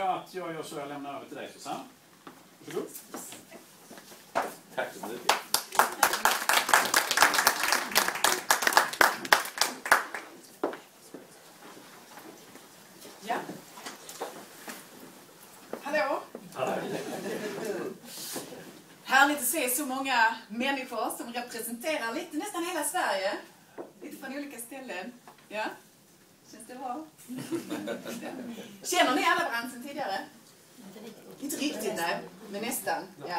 jag att jag gör så jag lämnar över till dig, Susanne. Varsågod. Tack så mycket. Ja. Hallå. Härligt att se så många människor som representerar lite, nästan hela Sverige. Lite från olika ställen. Ja. Känns det bra? Känner ni alla varandra sedan tidigare? Inte riktigt, nej. Men nästan. Ja.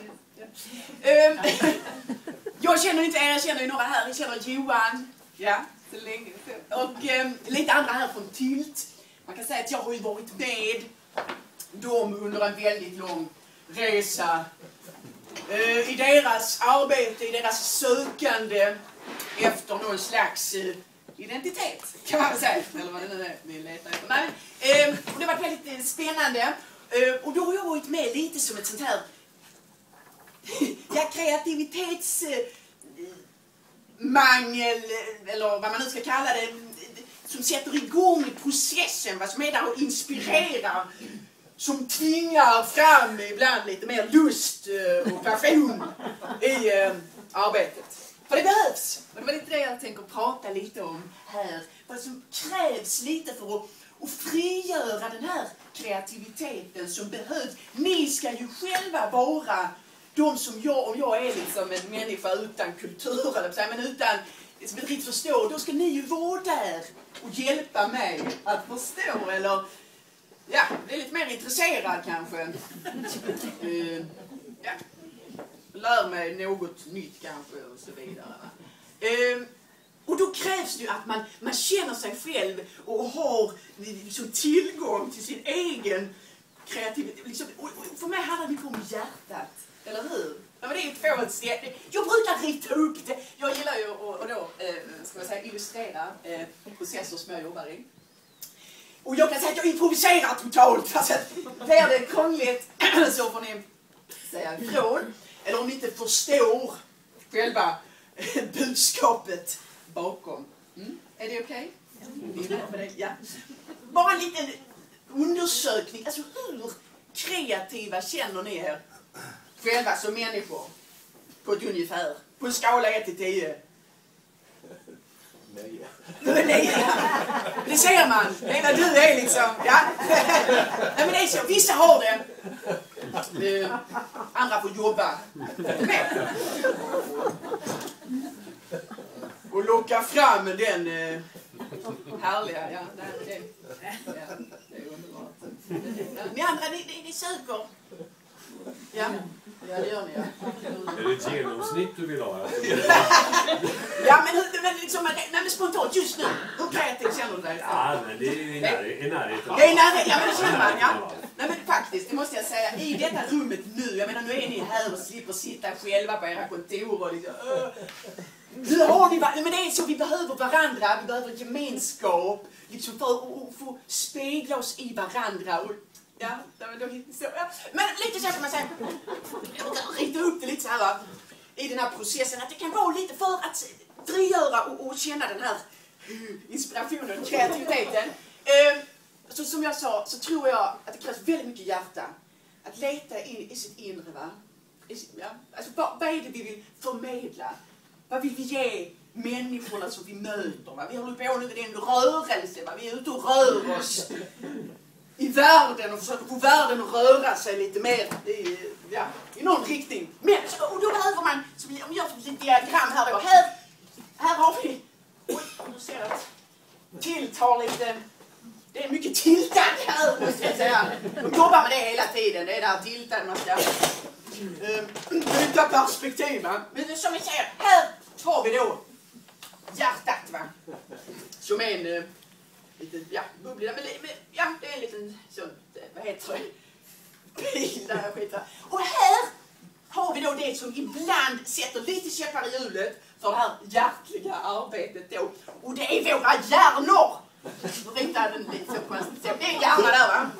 Jag känner inte er, jag känner ju några här. Jag känner Johan. Ja, så länge. Och lite andra här från Tylt. Man kan säga att jag har ju varit med dem under en väldigt lång resa. I deras arbete, i deras sökande efter någon slags identitet, kan man säga. Eller vad det nu är vi letar efter. Nej, och det har varit väldigt spännande. Och då har jag varit med lite som ett sånt här kreativitetsmangel, eller vad man nu ska kalla det, som sätter igång processen, vad som är där och inspirerar, som tvingar fram ibland lite mer lust och passion i arbetet. För det behövs. Och det var lite det jag tänker prata lite om här. Vad som krävs lite för att frigöra den här kreativiteten som behövs. Ni ska ju själva vara de som om jag är liksom en människa utan kultur, men utan som inte riktigt förstår, då ska ni ju vara där och hjälpa mig att förstå, eller ja, det är lite mer intresserad kanske. Ja. Lär mig något nytt kanske och så vidare. Och då krävs det ju att man känner sig själv och har liksom tillgång till sin egen kreativitet. Liksom, och för mig handlar det mycket om hjärtat, eller hur? Ja, men det är ju två steg. Jag brukar rita upp det. Jag gillar ju att illustrera processer som jag jobbar i. Och jag kan säga att jag improviserar totalt. Alltså, blir det krångligt så får ni säga ifrån. Eller om ni inte förstår själva budskapet bakom. Är det okej? Okay? Ja. Bara en liten undersökning. Alltså hur kreativa känner ni er själva som människor? På ett ungefär. På en skala 1 till 10. 9. Det ser man. Det är när du är liksom. Ja. Nej, men det är så. Vissa har det. Andra får jobba med. Och locka fram den härliga. Ja, det är underbart. Ni andra, ni söker. Ja, det gör ni. Ja. Är det ett genomsnitt du vill ha? Ja, men liksom, men spontant just nu. Hur kreativt känner du dig? Ja, men det är i närheten. Det är i närheten, ja, men det känner man, ja. Nej, men faktiskt, det måste jag säga, i detta rummet nu, jag menar, nu är ni här och slipper sitta själva på era kontor och liksom, nu har ni, men det är så, vi behöver varandra, vi behöver gemenskap, liksom för att få spegla oss i varandra. Och, ja, så, ja. Men lite så kan man säga, jag kan rita upp det lite så här, va, i den här processen, att det kan vara lite för att frigöra och känna den här inspirationen och kreativiteten. Så som jag sa, så tror jag att det krävs väldigt mycket hjärta. Att leta in i sitt inre, va? Ja? Alltså, vad är det vi vill förmedla? Vad vill vi ge människorna som vi möter? Va? Vi håller på nu, det är en rörelse, va? Vi är ute och rör oss i världen och försöker få världen att röra sig lite mer i någon riktning. Men, och då behöver man, om jag gör ett litet diagram här då, här har vi, du ser att tilltar lite. Det är mycket tiltande här, måste jag säga. De jobbar med det hela tiden. Det är där tiltande man ska byta perspektiv. Va? Men som vi ser, här har vi då hjärtat. Va? Som är en liten bubbla. Men det är en liten sån, vad heter det? Bil där jag skiter. Och här har vi då det som ibland sätter lite käppar i hjulet för det här hjärtliga arbetet då. Och det är våra hjärnor. Rita den lite så konstigt. Det är hjärna där, va?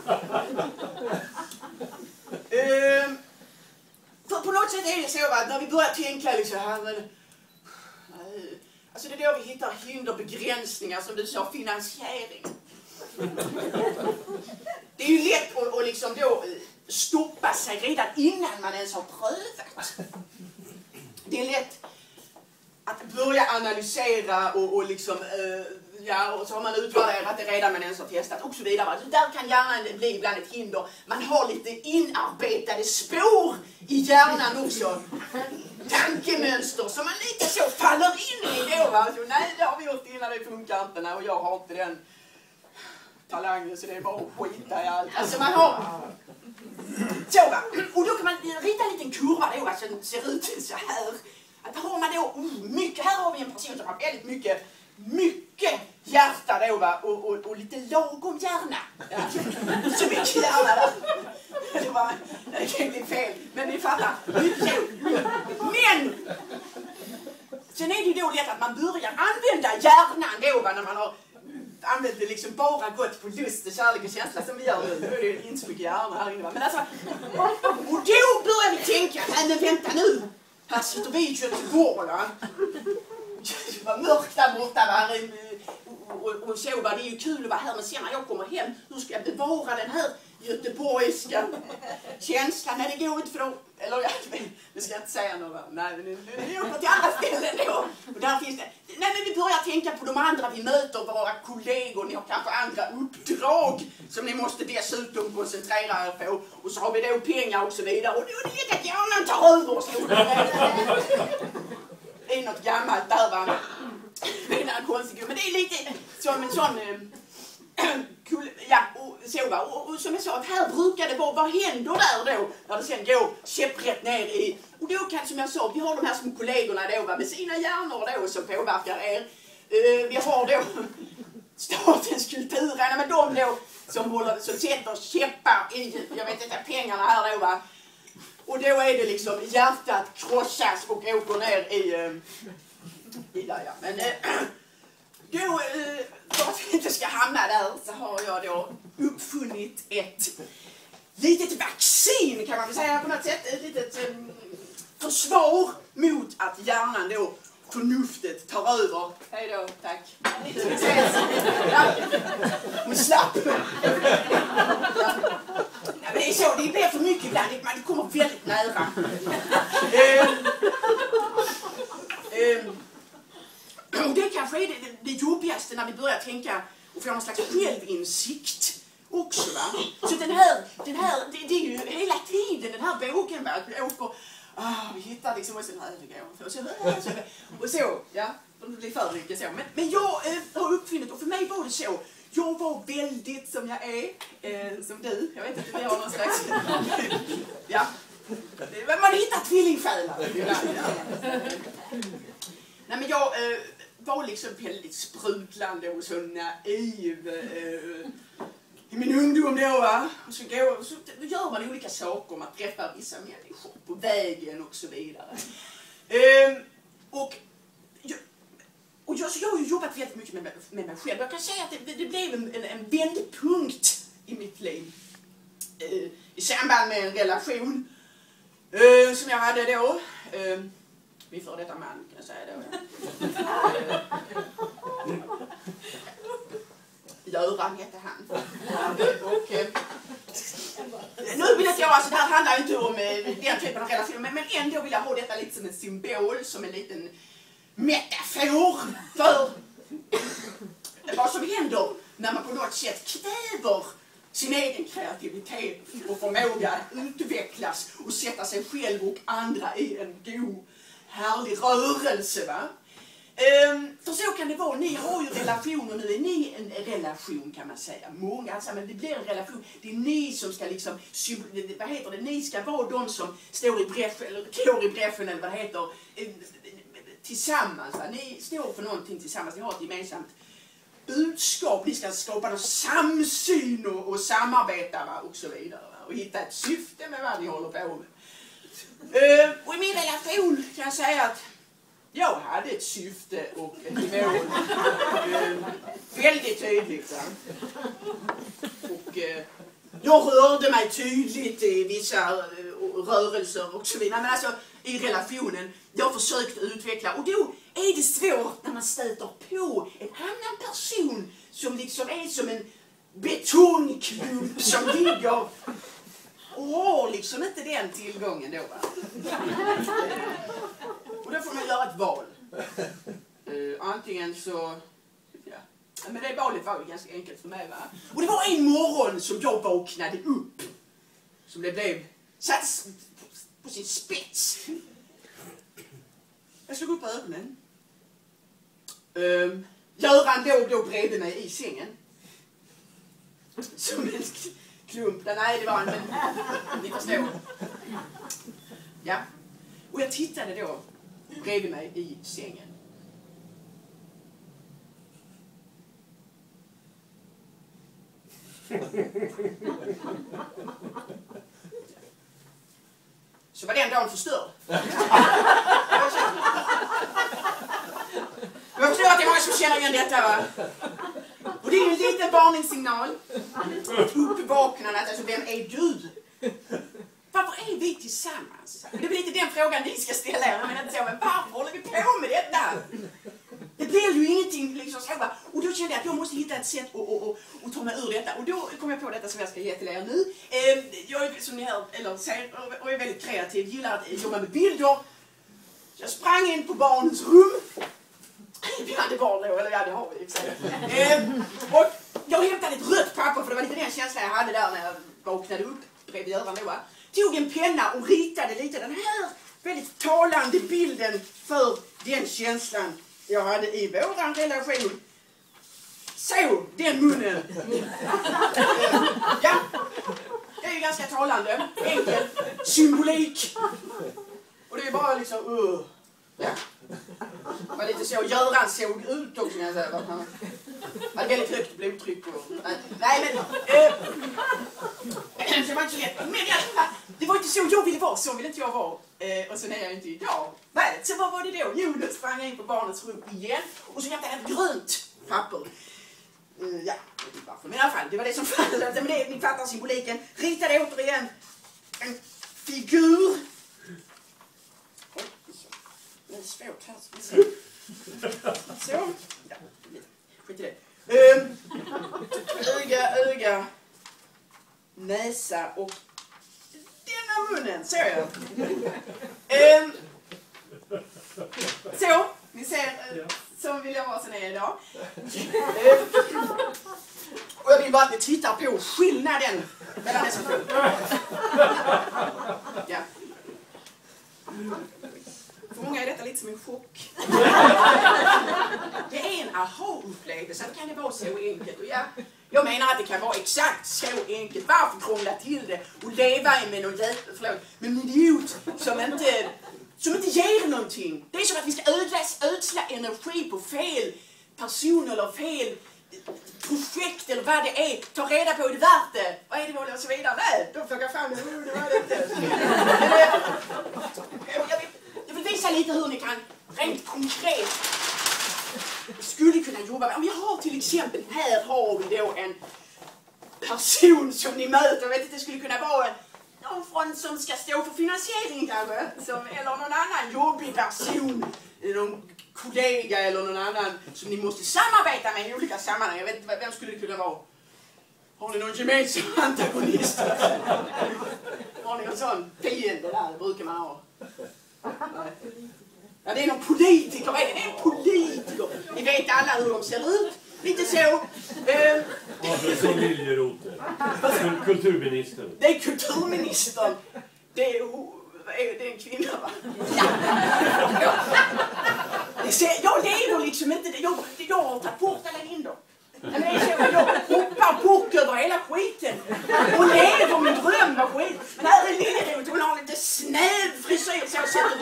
För på något sätt är det så att när vi börjar tänka liksom här, alltså det är då vi hittar hinder, begränsningar, som du sa, finansiering. Det är ju lätt liksom då stoppa sig redan innan man ens har prövat. Det är lätt att börja analysera och liksom, och så har man utvärderat det redan man ens har testat och så vidare. Så där kan hjärnan bli ibland ett hinder. Man har lite inarbetade spår i hjärnan också. Tankemönster som man lite så faller in i då. Va? Så, nej, det har vi gjort innan, det funkar inte. Nej, och jag har inte den talangen så det är bara att skita i allt. Alltså man har... Så va. Och då kan man rita en liten kurva då, alltså den ser ut så här. Att har man då mycket, här har vi en person som har väldigt mycket hjärta då va, och lite lagom hjärna. Ja. Så mycket hjärna där. Det var egentligen fel, men ni fattar. Men sen är det ju då lätt att man börjar använda hjärnan då va, när man har använt det liksom bara gått på lust och kärlek och känsla som vi gör nu. Nu är det inte så mycket hjärna här inne va. Men alltså, och då börjar vi tänka, nej men vänta nu. Här sitter vi i Göteborg va. Det var mörkt där borta va. Och så va, det är ju kul att vara här. Men sen när jag kommer hem, hur ska jag bevara den här göteborgska känslan? Nej det går inte för då. Eller det ska jag inte säga något va. Nej men det är till andra ställen då. Och där finns det. Nej men vi börjar tänka på de andra vi möter. Våra kollegor. Ni har kanske andra uppdrag som ni måste dessutom koncentrera er på. Och så har vi då pengar och så vidare. Och då är det lite att hjärnan tar över oss. Det är något gammalt där va. Det är konstigt. Men det är lite som en sån... Ja, och så va. Och som jag sa, att här brukar det vara, vad händer där då? När det sen går käpprätt ner i... Och då kan, som jag sa, vi har de här små kollegorna då va, med sina hjärnor då som påverkar er. Vi har då Statens kulturrätt, men de då som sätter käppar i, jag vet inte, pengarna här då va. Och då är det liksom hjärtat krossas och åker ner i där ja. Men då, för att vi inte ska hamna där så har jag då uppfunnit ett litet vaccin kan man väl säga på något sätt. Ett litet försvar mot att hjärnan då, förnuftet tar över. Hej då, tack. Ja. Hon slapp. Ja. Ja, men det är så, det blir för mycket ibland. Man kommer väldigt nära. Och det kanske är det jobbigaste när vi börjar tänka och få någon slags självinsikt också va. Så den här det är ju hela tiden den här vågen va. Vi hittar liksom och sen och så ja, det blir för mycket så. Men jag har uppfunnit och för mig var det så. Jag var väldigt som jag är, som du. Jag vet inte, vi har någon slags... Ja. Man hittar tvillingsjälar. Nej men jag var liksom väldigt sprudlande och så naiv i min ungdom då va. Och så gör man olika saker, man träffar vissa människor på vägen och så vidare. Jag har ju jobbat väldigt mycket med mig själv. Jag kan säga att det blev en vändpunkt i mitt liv. I samband med en relation som jag hade då. Min före detta man kan jag säga då. Göran hette han. Och, nu vill jag alltså det här handlar inte om den typen av relation. Men ändå vill jag ha detta lite som en symbol. Som en liten metafor för vad som händer när man på något sätt kräver sin egen kreativitet och förmåga att utvecklas och sätta sig själv och andra i en god, härlig rörelse va. För så kan det vara, ni har ju relationer, nu är ni en relation kan man säga. Många, alltså, men det blir en relation, det är ni som ska liksom, vad heter det, ni ska vara de som står i bräschen eller vad det heter, tillsammans va? Ni står för någonting tillsammans, ni har ett gemensamt budskap, ni ska skapa någon samsyn och samarbeta va? Och så vidare va? Och hitta ett syfte med vad ni håller på med. Och i min relation kan jag säga att jag hade ett syfte och ett mål väldigt tydligt va? Och jag rörde mig tydligt i vissa rörelser och så vidare. Men alltså i relationen, jag försökte utveckla och då är det svårt när man stöter på en annan person som liksom är som en betongklump som ligger och har liksom inte den tillgången då. Va? Och då får man göra ett val. Antingen så... Ja. Men det valet var ju ganska enkelt för mig. Va? Och det var en morgon som jag vaknade upp. Som det blev satt på sin spets. Jag slog upp ögonen. Göran låg då bredvid mig i sängen. Som en klump. Nej, det var han, men ni förstår. Ja. Och jag tittade då bredvid mig i sängen. Så var den dagen förstörd. Jag förstår att det är många som känner igen detta, va? Och det är ju en liten varningssignal. Uppvaknandet, alltså vem är du? Varför är vi tillsammans? Det är lite den frågan ni ska ställa er. Men varför håller vi på med detta? Det blir ju ingenting liksom så. Och då kände jag att jag måste hitta ett sätt att ta mig ur detta. Och då kom jag på detta som jag ska ge till er nu. Jag är, som ni hör, eller ser, och är väldigt kreativ. Gillar att jobba med bilder. Så jag sprang in på barnens rum. Vi hade barn då, eller ja, det har vi i och för sig. Och jag hämtade ett rött papper, för det var lite den känslan jag hade där när jag vaknade upp bredvid Göran då. Tog en penna och ritade lite den här väldigt talande bilden för den känslan jag hade i våran relation. Så, den munnen. Ja, det är ju ganska talande. Enkel symbolik. Och det är bara liksom, ja. Det var lite så Göran såg ut också när jag säger att han hade väldigt högt blodtryck. Nej, men... det var inte så lätt. Men det var inte så jag ville vara, så ville inte jag vara. Och så är jag inte idag. Så vad var det då? Jo, då sprang jag in på barnets rum igen. Och så hämtade jag ett grönt papper. Ja, jag vet inte varför. Men i alla fall, det var det som fanns. Men det, ni fattar symboliken. Ritade återigen en figur. Det är svårt här. Så. Ja, skit i det. Öga, näsa och denna munnen. Så jag. Så, ni ser, så vill jag vara som är idag. Och jag vill bara att ni tittar på skillnaden mellan dessa två. Ja. För många är detta lite som en chock. Det är en aha-upplevelse. Det kan det vara så enkelt. Och ja, jag menar att det kan vara exakt så enkelt. Varför krångla till det och leva med någon med en idiot som inte ger någonting? Det är som att vi ska ödsla energi på fel person eller fel projekt eller vad det är. Ta reda på, är det värt det? Vad är det mål och så vidare? Nej, då får jag fram det. Det var det inte. Jag vill visa lite hur ni kan rent konkret skulle kunna jobba med. Om jag har till exempel, här har vi då en person som ni möter. Jag vet inte, det skulle kunna vara någon som ska stå för finansieringen kanske. Eller någon annan jobbig person. Någon kollega eller någon annan som ni måste samarbeta med i olika sammanhang. Jag vet inte, vem skulle det kunna vara? Har ni någon gemensam antagonist? Har ni någon sån fiende där? Det brukar man ha. Ja, det är någon politiker. Det är en politiker. Ni vet alla hur de ser ut. Lite så. Som Liljeroth. Kulturministern. Det är kulturministern. Det är en kvinna, va? Ja. Jag lever liksom inte. Jag har tagit bort alla hinder. Jag hoppar bort över hela skiten. Och lever min dröm av skit. Men här är Liljeroth. Hon har lite snäv frisyr. Så jag sätter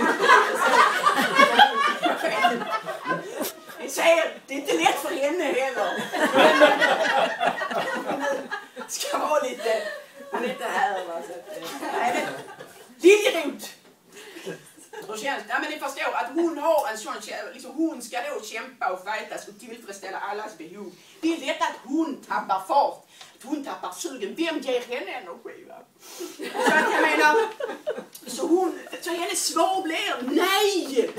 det är inte lätt för henne heller. Det ska vara lite här. Liljeroth. Ja, men ni förstår att hon har en sån, liksom, hon ska då kämpa och fightas och tillfredsställa allas behov. Det är detta att hon tappar fart, att hon tappar sugen. Vem ger henne energi, va? Så att jag menar, så hennes svar blir nej!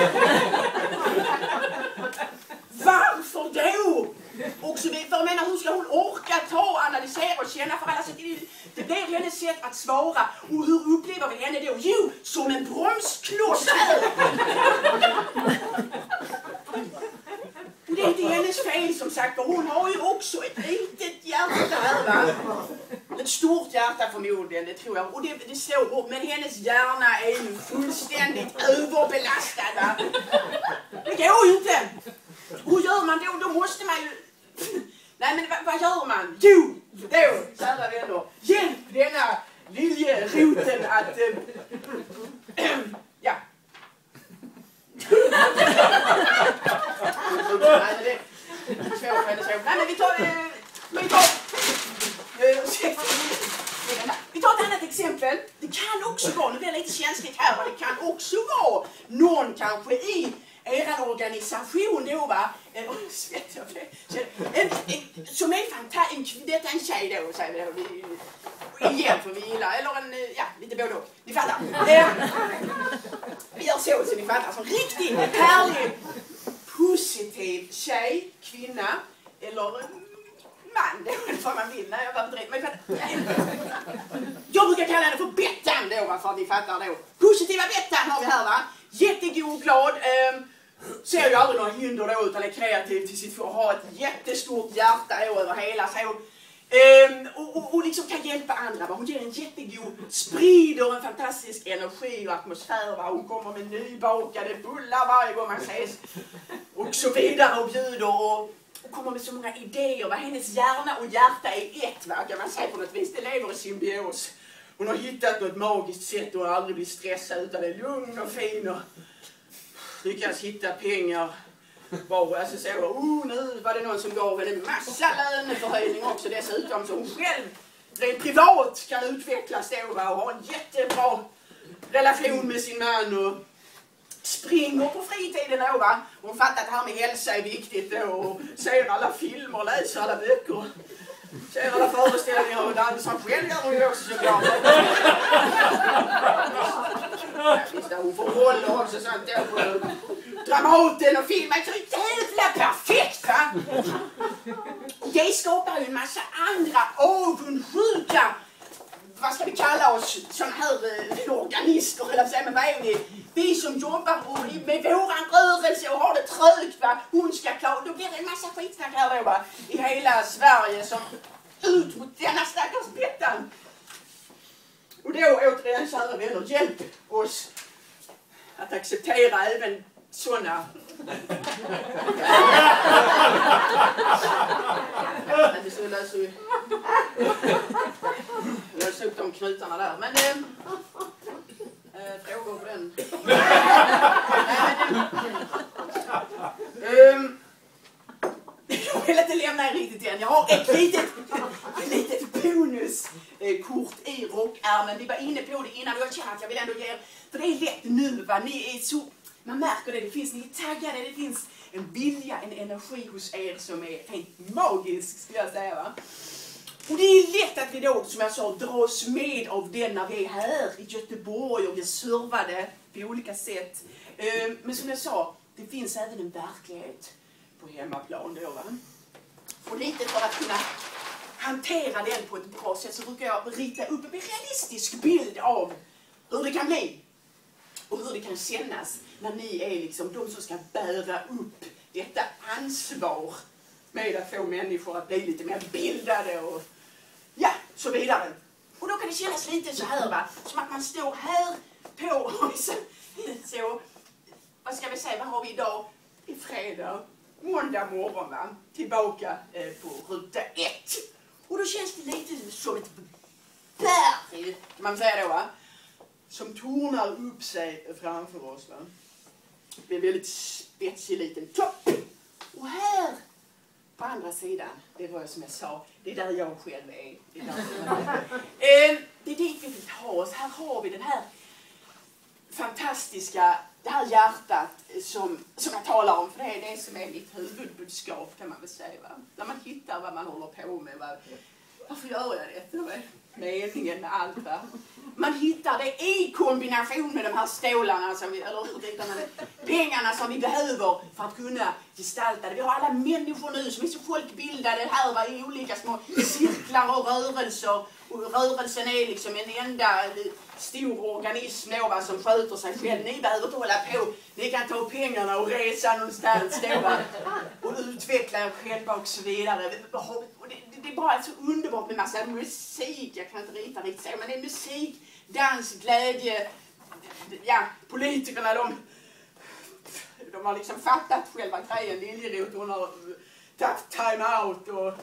Varför då? Och så för jag menar, hur ska hon orka ta, analysera och känna för alla? Så det blir hennes sätt att svara. Och hur upplever vi henne då? Jo, som en bromskloss. Det är inte hennes fel som sagt, för hon har ju också ett litet hjärta här, va? Ett stort hjärta förmodligen, det tror jag. Och det slår upp, men hennes hjärna är ju fullständigt överbelastad, va? Det går ju inte. Hur gör man då? Då måste man ju... Nej, men vad gör man? Jo, då, kära vänner, hjälp denna liljeroten att... ja. Nej, men vi tar ett annat exempel. Det kan också vara, nu blir det lite känsligt här, men det kan också vara någon kanske i er organisation då, va? Som är fantastisk. Detta är en tjej då, säger vi. Igen för vi gillar, eller en, ja, lite både och. Ni fattar. Vi gör så ni fattar. Som riktigt härlig, positiv tjej, kvinna, eller man, det är vad man vill. Nej, jag var inte rätt. Men jag brukar kalla henne för Bettan då, för att ni fattar då. Positiva Bettan har vi här, va? Jättegod, glad. Ser ju aldrig några hinder då, utan är kreativ till sitt för att ha ett jättestort hjärta över hela sig. Och liksom kan hjälpa andra. Va? Hon ger en jättegod, sprider en fantastisk energi och atmosfär. Va? Hon kommer med nybakade bullar varje gång man ses. Och så vidare och bjuder och kommer med så många idéer. Va? Hennes hjärna och hjärta är ett, va? Kan man säga på något vis. Det lever i symbios. Hon har hittat något magiskt sätt att aldrig bli stressad utan är lugn och fin och lyckas hitta pengar. Alltså så, nu var det någon som gav henne en massa löneförhöjning också dessutom, så hon själv rent privat kan utvecklas då och ha en jättebra relation med sin man och springer på fritiden då, va? Hon fattar att det här med hälsa är viktigt då och ser alla filmer, läser alla böcker, ser alla föreställningar och dansar själv gör hon ju också såklart. Hon får roller också sånt där på Dramaten och filmen, så jävla perfekt, va? Det skapar ju en massa andra avundsjuka, vad ska vi kalla oss, sådana här organister eller så, men vad är vi som jobbar med våran rörelse och har det trögt, va? Hon ska klara, då blir det en massa skitsnack här då, va? I hela Sverige som ut mot denna stackars Bettan. Och då återigen, kära vänner, hjälp oss att acceptera även sådana. Men det skulle lösa upp de knutarna där. Men frågor på den. Jag vill inte lämna er riktigt än. Jag har ett litet bonuskort i rockärmen. Vi var inne på det innan och jag känner att jag vill ändå ge er. För det är lätt nu, va? Ni är så... Man märker det, ni är taggade, det finns en vilja, en energi hos er som är helt magisk, skulle jag säga, va? Och det är lätt att vi då, som jag sa, dras med av den när vi är här i Göteborg och vi är servade på olika sätt. Men som jag sa, det finns även en verklighet på hemmaplan då, va? Och lite för att kunna hantera den på ett bra sätt så brukar jag rita upp en realistisk bild av hur det kan bli. Och hur det kan kännas när ni är liksom de som ska bära upp detta ansvar med att få människor att bli lite mer bildade och ja, så vidare. Och då kan det kännas lite så här, va? Som att man står här på så vad ska vi säga, vad har vi idag? I fredag, måndag morgon, va? Tillbaka på ruta 1. Och då känns det lite som ett berg, kan man säga då, va? Som tornar upp sig framför oss, va? Det blir en väldigt spetsig liten topp. Och här på andra sidan, det var som jag sa, det är där jag själv är. Det är dit vi vill ha oss. Här har vi den här fantastiska, det här hjärtat som jag talar om. För det är det som är mitt huvudbudskap, kan man väl säga, va? Där man hittar vad man håller på med. Va? Varför gör jag det? meningen med allt, va? Man hittar det i kombination med de här stålarna som vi, eller pengarna som vi behöver för att kunna gestalta det. Vi har alla människor nu som är så folkbildade här, va, i olika små cirklar och rörelser. Och rörelsen är liksom en enda stor organism då, va, som sköter sig själv. Ni behöver inte hålla på. Ni kan ta pengarna och resa någonstans då, va, och utveckla er själva och så vidare. Det är bara så underbart med massa musik. Jag kan inte riktigt säga, men det är musik, dans, glädje. Ja, politikerna de har liksom fattat själva grejen. Liljeroth, hon har tagit time out och...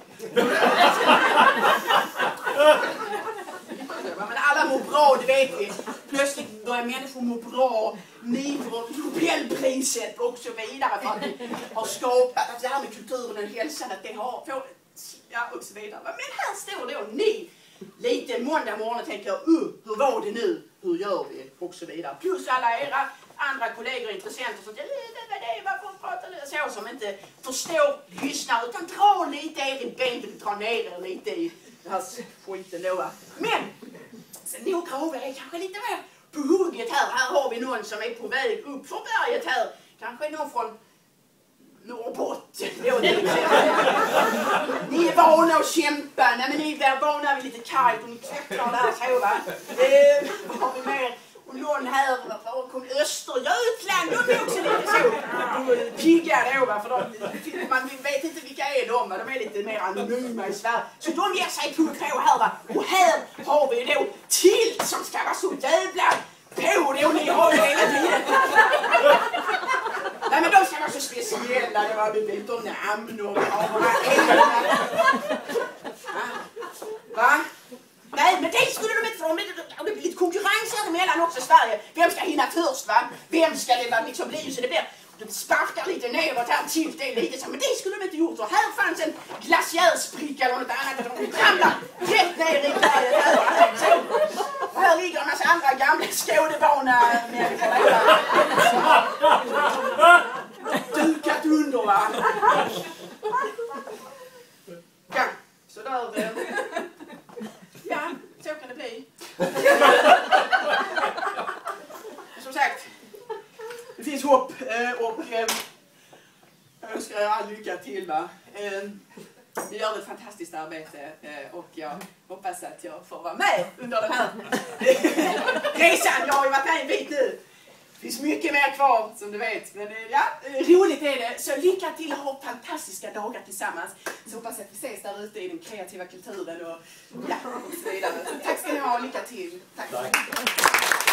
Men alla mår bra, det vet vi. Plötsligt börjar människor må bra. Ni får Nobelpriset och så vidare för att vi har skapat att det här med kulturen och hälsan, att det har fått, ja, och så vidare. Men här står då ni lite måndag morgon och tänker, hur var det nu? Hur gör vi? Och så vidare. Plus alla era andra kollegor och intressenter som varför pratar ni så som inte förstår, lyssnar, utan dra lite er i bänken, dra ner er lite i den här skiten då. Men sen några av er är kanske lite mer på hugget här. Här har vi någon som är på väg upp från berget här. Kanske någon från Norrbotten. Ni är vana att kämpa. Nej, men ni är vana vid lite kargt och ni klättrar där så, va. Vad har vi mer? Och någon här kom Östergötland. De är också lite så pigga då, va. För man vet inte vilka är de, va. De är lite mer anonyma i Sverige. Så de ger sig på här, va. Och här har vi då Tilt som ska vara så jävla på det. Och ni har det hela tiden. Nej, men de ska vara så speciella. Det var bytt om namn och va? Nej, men det skulle de inte få. Det blir lite konkurrens här emellan också i Sverige. Vem ska hinna först, va? Vem ska det liksom bli så det blir... De sparkar lite neråt här till det lite så. Men det skulle de inte gjort. Och här fanns en glaciärspricka eller något annat. Och de ramlar rätt ner i berget här. Så. Och här ligger en massa andra gamla skådebana-människor. Dukat under, va? Ja, så där... Ja, så kan det bli. Som sagt, det finns hopp och jag önskar er all lycka till, va. Ni gör ett fantastiskt arbete och jag hoppas att jag får vara med under den här resan. Jag har ju varit med en bit nu. Det finns mycket mer kvar som du vet. Men ja, roligt är det. Så lycka till och ha fantastiska dagar tillsammans. Så hoppas att vi ses där ute i den kreativa kulturen och, ja, och så vidare. Tack ska ni ha och lycka till. Tack.